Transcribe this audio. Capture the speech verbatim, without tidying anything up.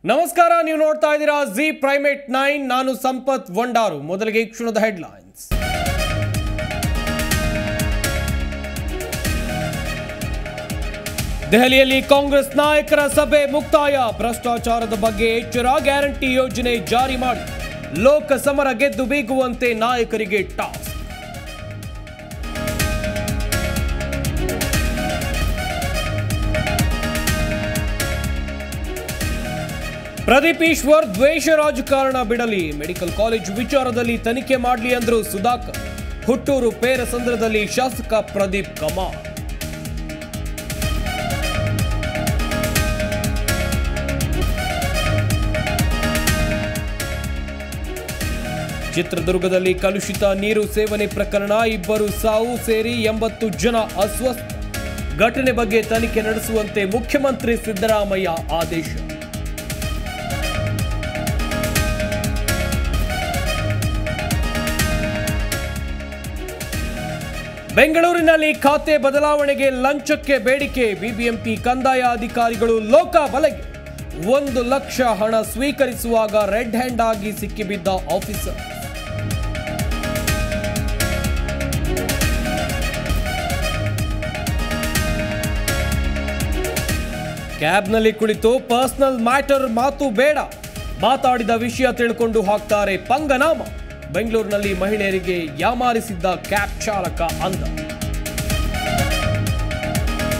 ನಮಸ್ಕಾರ, ನೀವು ನೋಡ್ತಾ ಇದ್ದೀರಾ ಜಿ ಪ್ರೈಮೇಟ್ ನೈನ್. ನಾನು ಸಂಪತ್ ವಂಡಾರು. ಮೊದಲಿಗೆ ಕ್ಷಣದ ಹೆಡ್ಲೈನ್ಸ್. ದೆಹಲಿಯಲ್ಲಿ ಕಾಂಗ್ರೆಸ್ ನಾಯಕರ ಸಭೆ ಮುಕ್ತಾಯ. ಭ್ರಷ್ಟಾಚಾರದ ಬಗ್ಗೆ ಎಚ್ಚರ, ಗ್ಯಾರಂಟಿ ಯೋಜನೆ ಜಾರಿ ಮಾಡಿ ಲೋಕ ಸಮರ ಗೆದ್ದು ಬೀಗುವಂತೆ ನಾಯಕರಿಗೆ ಟಾಸ್ಕ್. ಪ್ರದೀಪ್ ಈಶ್ವರ್ ದ್ವೇಷ ರಾಜಕಾರಣ ಬಿಡಲಿ, ಮೆಡಿಕಲ್ ಕಾಲೇಜ್ ವಿಚಾರದಲ್ಲಿ ತನಿಖೆ ಮಾಡಲಿ ಅಂದ್ರು ಸುಧಾಕರ್. ಹುಟ್ಟೂರು ಪೇರಸಂದ್ರದಲ್ಲಿ ಶಾಸಕ ಪ್ರದೀಪ್ ಕಮಾರ್. ಚಿತ್ರದುರ್ಗದಲ್ಲಿ ಕಲುಷಿತ ನೀರು ಸೇವನೆ ಪ್ರಕರಣ, ಇಬ್ಬರು ಸಾವು ಸೇರಿ ಎಂಬತ್ತು ಜನ ಅಸ್ವಸ್ಥ. ಘಟನೆ ಬಗ್ಗೆ ತನಿಖೆ ನಡೆಸುವಂತೆ ಮುಖ್ಯಮಂತ್ರಿ ಸಿದ್ದರಾಮಯ್ಯ ಆದೇಶ. ಬೆಂಗಳೂರಿನಲ್ಲಿ ಖಾತೆ ಬದಲಾವಣೆಗೆ ಲಂಚಕ್ಕೆ ಬೇಡಿಕೆ, ಬಿಬಿಎಂಪಿ ಕಂದಾಯ ಅಧಿಕಾರಿಗಳು ಲೋಕ ಬಲೆಗೆ. ಒಂದು ಲಕ್ಷ ಹಣ ಸ್ವೀಕರಿಸುವಾಗ ರೆಡ್ ಹ್ಯಾಂಡ್ ಆಗಿ ಸಿಕ್ಕಿಬಿದ್ದ ಆಫೀಸರ್. ಕ್ಯಾಬ್ನಲ್ಲಿ ಕುಳಿತು ಪರ್ಸನಲ್ ಮ್ಯಾಟರ್ ಮಾತು ಬೇಡ, ಮಾತಾಡಿದ ವಿಷಯ ತಿಳ್ಕೊಂಡು ಹಾಕ್ತಾರೆ ಪಂಗನಾಮ. ಬೆಂಗಳೂರಿನಲ್ಲಿ ಮಹಿಳೆಯರಿಗೆ ಯಾಮಾರಿಸಿದ್ದ ಕ್ಯಾಬ್ ಚಾಲಕ ಅಂದ.